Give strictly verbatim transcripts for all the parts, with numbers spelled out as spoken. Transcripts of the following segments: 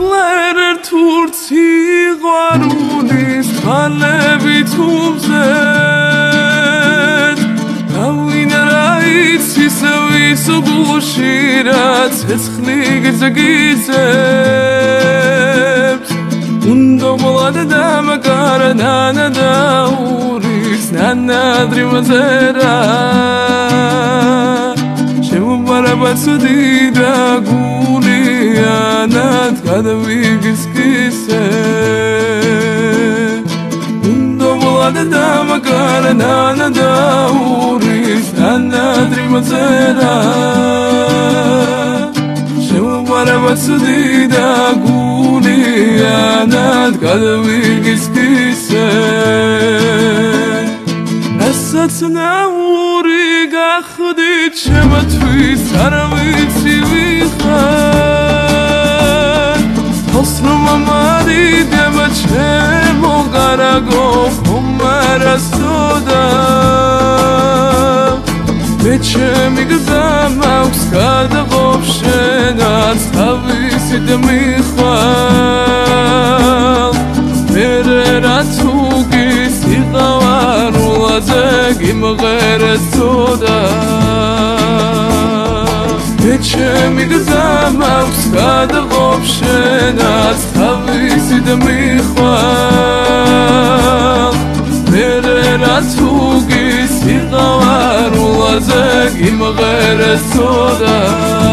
ნახლერ თურცი ყვარულის თვალებით უმზეთ დავინ რაიც ისე ვის გულში რაც ცეცხლი გიზგიზებს უნდა მოლად დამაკარა ნანა დაურის ნანადრი მზერა შემომარაბაცდი და გულიანად გადავიგისკისე უნდა მოლად დამაკარა ნანა დაურის ნანადრი მზერა შემომარაბაცდი და გულიანად გადავიგისკისე რასაც ნაური გახდით შემოთვის არ ვიცი ვიხარ თავს რომ ამარიდებ ჩემო გარაგო ხომ არ ასწოდა მე ჩემი გზა მაქვს გადაყოფ შენაც თავისით მიხვალ მერე რაც უგი სიყვარულაზე გიმღერეცოდა მე ჩემი გზა მაქვს გადაყოფ შენაც თავისით მიხვალ მერე რაც უგი სიყვარულაზე გიმღერეცოდა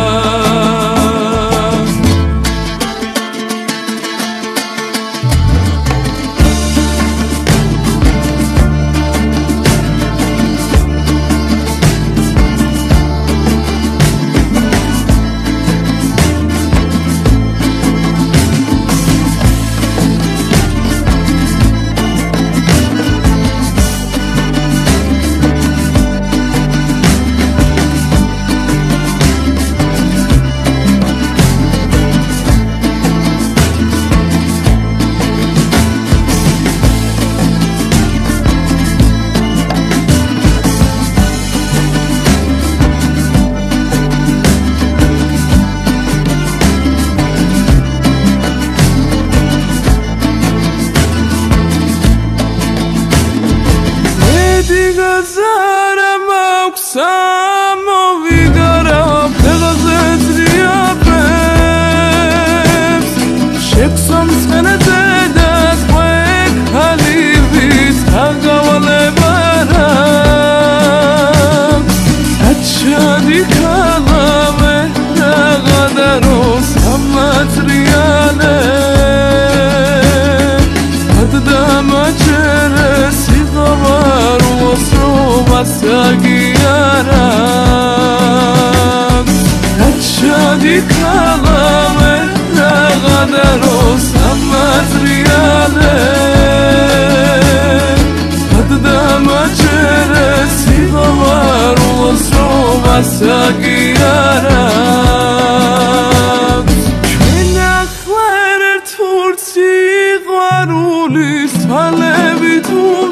Zara maksamo vigara pegazet riapes Sheksom skenete das kwek halivis hagawale barak Achadi kalame nagadaros hamat riale Adama cheres igawar Masagiyarab Achadi kalame nagadaros hamat riale Adama cheres igawar wasro masagiyarab Shvinachler turtsi gwarulis thalebit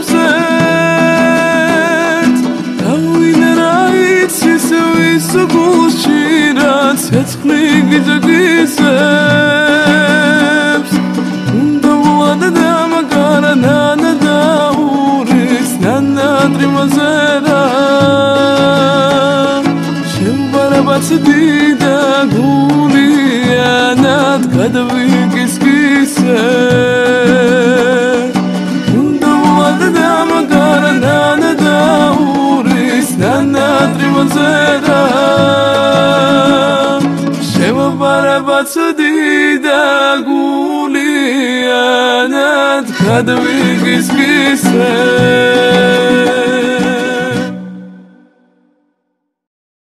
umzet Davin raits ise vis gulshi rat cetskli gizgizebs Unda molad damagara nana dauris nanadri mzera Shembarabasdi da guliyanat kadavigizgise Unda molad damagara nana dauris nanadri mzera Shembarabasdi da guliyanat kadavigizgise